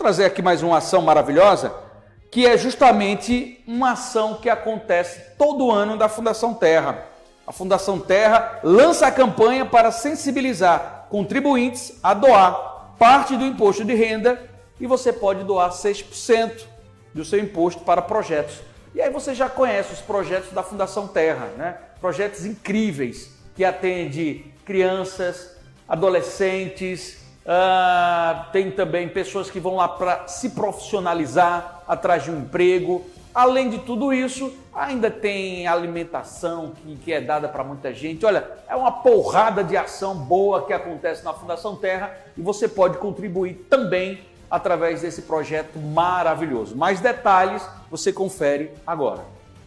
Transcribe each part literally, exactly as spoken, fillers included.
trazer aqui mais uma ação maravilhosa, que é justamente uma ação que acontece todo ano da Fundação Terra. A Fundação Terra lança a campanha para sensibilizar contribuintes a doar parte do imposto de renda e você pode doar seis por cento do seu imposto para projetos. E aí você já conhece os projetos da Fundação Terra, né? Projetos incríveis que atendem crianças, adolescentes, uh, tem também pessoas que vão lá para se profissionalizar atrás de um emprego. Além de tudo isso, ainda tem alimentação que, que é dada para muita gente. Olha, é uma porrada de ação boa que acontece na Fundação Terra e você pode contribuir também através desse projeto maravilhoso. Mais detalhes você confere agora.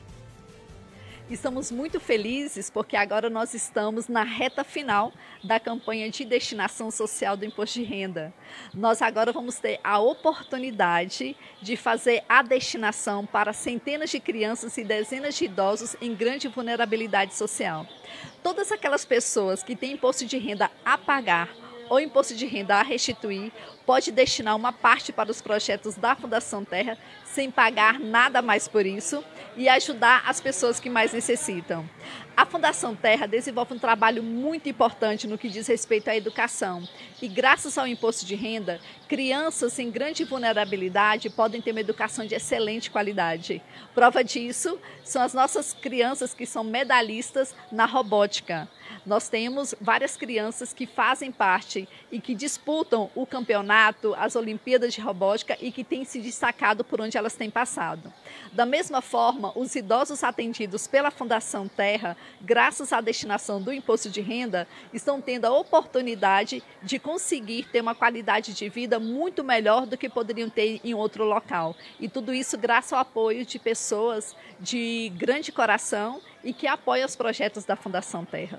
Estamos muito felizes porque agora nós estamos na reta final da campanha de destinação social do imposto de renda. Nós agora vamos ter a oportunidade de fazer a destinação para centenas de crianças e dezenas de idosos em grande vulnerabilidade social. Todas aquelas pessoas que têm imposto de renda a pagar ou imposto de renda a restituir, pode destinar uma parte para os projetos da Fundação Terra sem pagar nada mais por isso e ajudar as pessoas que mais necessitam. A Fundação Terra desenvolve um trabalho muito importante no que diz respeito à educação e graças ao imposto de renda, crianças em grande vulnerabilidade podem ter uma educação de excelente qualidade. Prova disso são as nossas crianças que são medalhistas na robótica. Nós temos várias crianças que fazem parte e que disputam o campeonato, as Olimpíadas de Robótica e que têm se destacado por onde elas têm passado. Da mesma forma, os idosos atendidos pela Fundação Terra, graças à destinação do imposto de renda, estão tendo a oportunidade de conseguir ter uma qualidade de vida muito melhor do que poderiam ter em outro local. E tudo isso graças ao apoio de pessoas de grande coração e que apoiam os projetos da Fundação Terra.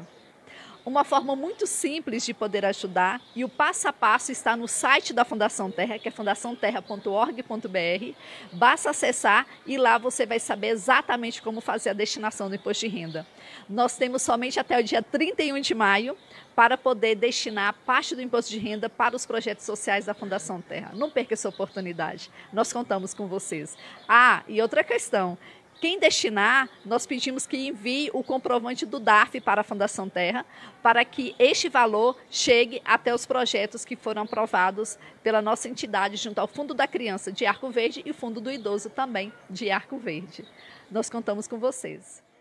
Uma forma muito simples de poder ajudar e o passo a passo está no site da Fundação Terra, que é fundação terra ponto org ponto br. Basta acessar e lá você vai saber exatamente como fazer a destinação do imposto de renda. Nós temos somente até o dia trinta e um de maio para poder destinar parte do imposto de renda para os projetos sociais da Fundação Terra. Não perca essa oportunidade. Nós contamos com vocês. Ah, e outra questão. Quem destinar, nós pedimos que envie o comprovante do D A R F para a Fundação Terra, para que este valor chegue até os projetos que foram aprovados pela nossa entidade junto ao Fundo da Criança de Arco Verde e o Fundo do Idoso também de Arco Verde. Nós contamos com vocês.